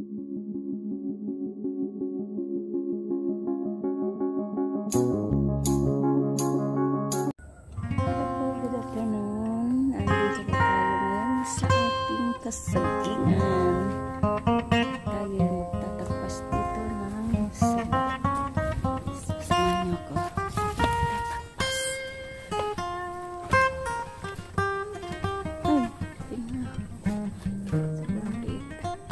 Good afternoon. Andito po tayo ngayon sa ating kasagingan. Tayo magtatagpas dito ng saba. Samahan niyo ako. Tatagpas. Ay, tingnan. Sobrang liit.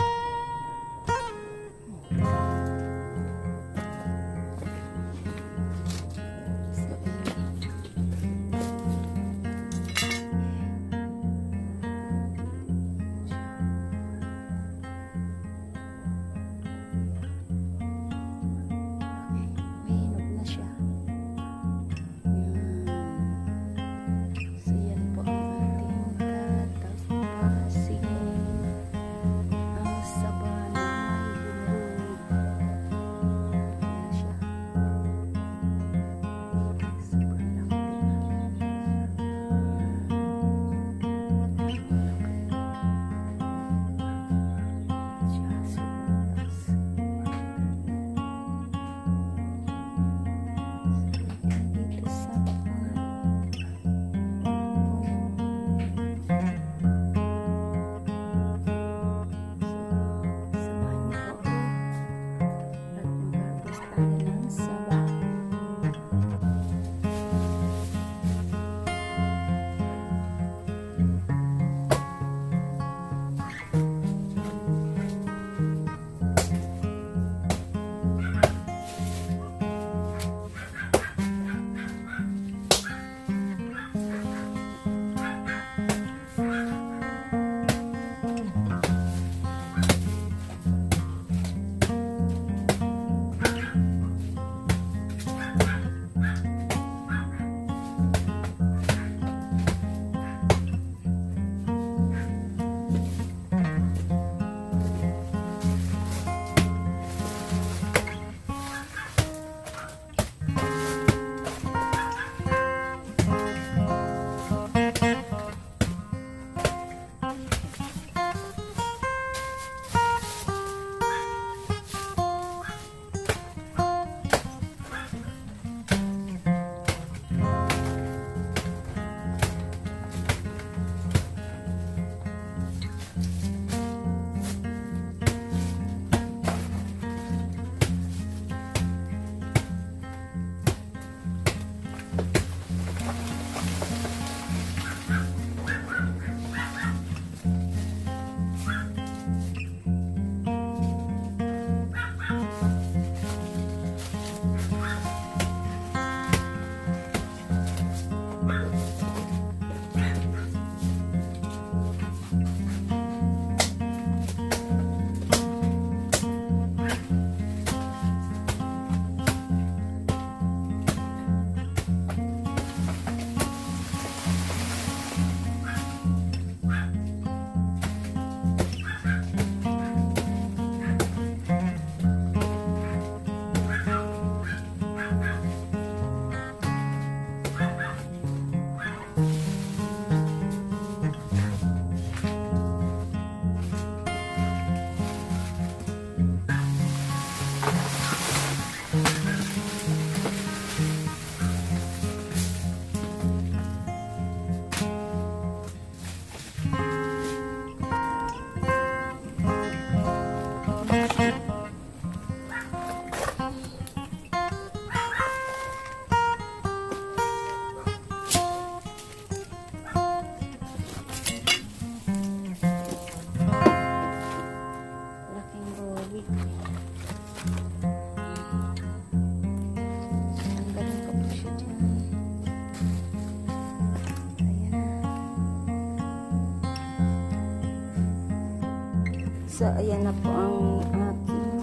So, ayan na po ang aking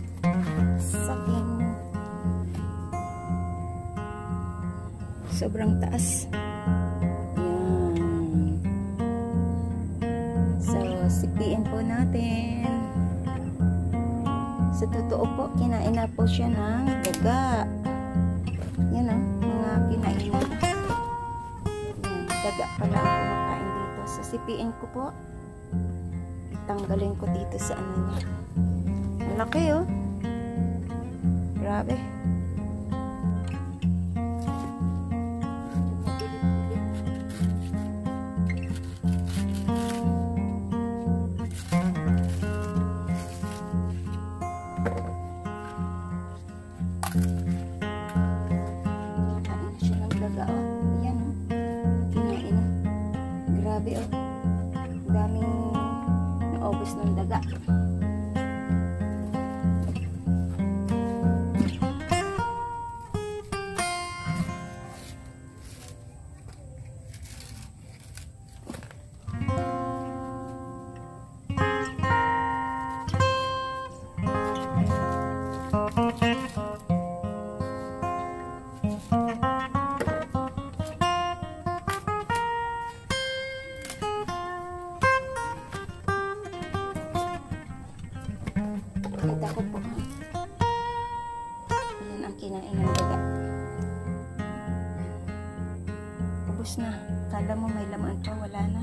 saging. Sobrang taas. Ayan. So, sipiin po natin. Sa totoo po, kinain na po siya ng daga. Yan o, mga kinain na. Daga pala ang kumakain dito. So, sipiin ko po. Tanggalin ko dito sa ano niya. laki oh. Grabe. Grabe oh. Daming naubos ng daga. Kita ko po. Ayan ang kinain ng daga. Ubus na. Kala mo may laman pa, wala na.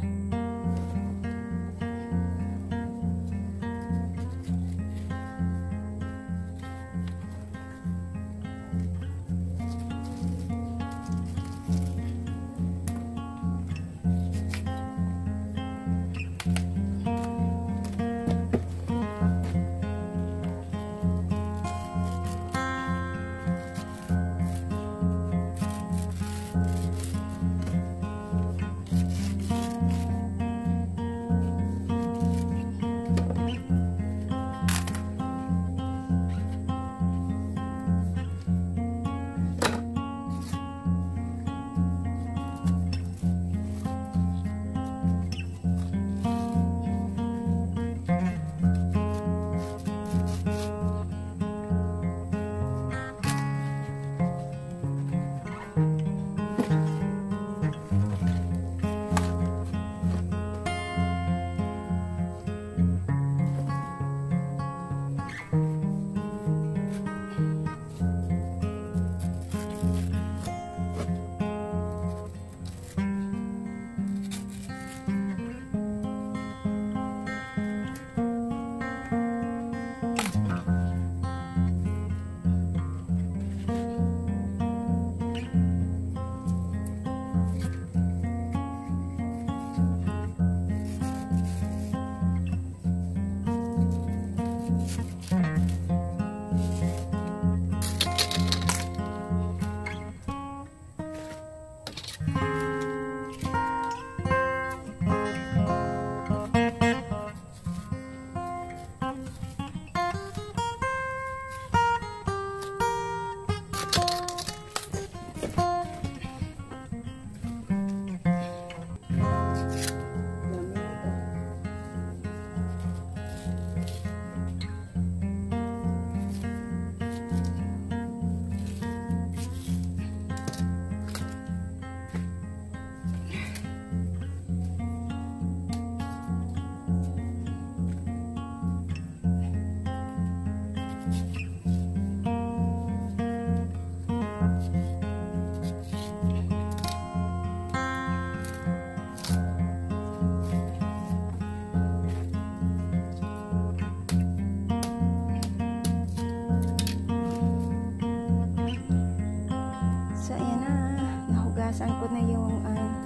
Nahugasan ko na yung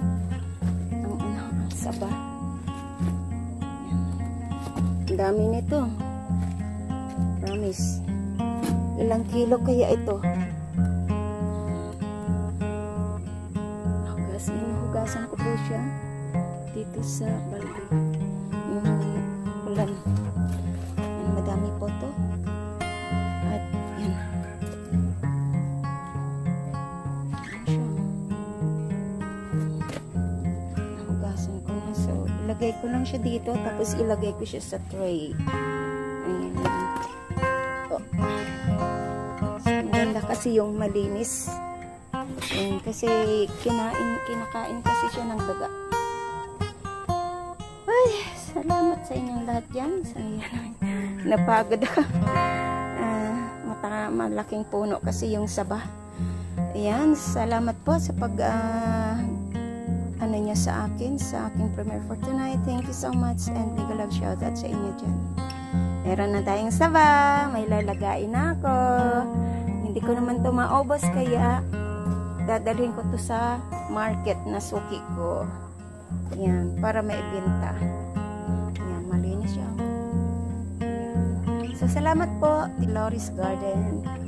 saba. Ang dami nito. Promise. Ilang kilo kaya ito? Nahugasan ko po siya dito sa balde. Yung ulan. Madami po to. At yan. Ilagay ko lang siya dito, tapos ilagay ko siya sa tray. Ayan. Oh. Maganda kasi yung malinis. Ayan, kasi kinakain kasi siya ng daga. Ay, salamat sa inyong lahat dyan. Napagod ako. Malaking puno kasi yung saba. Ayan, salamat po sa ano niya sa aking premiere for tonight. Thank you so much and big love shout out sa inyo dyan. Meron na tayong saba. May lalagain ako. Hindi ko naman to maubos kaya dadalhin ko to sa market na suki ko. Yan, para maibenta. Yan, malinis siya. Yan. So, salamat po, Loris Garden.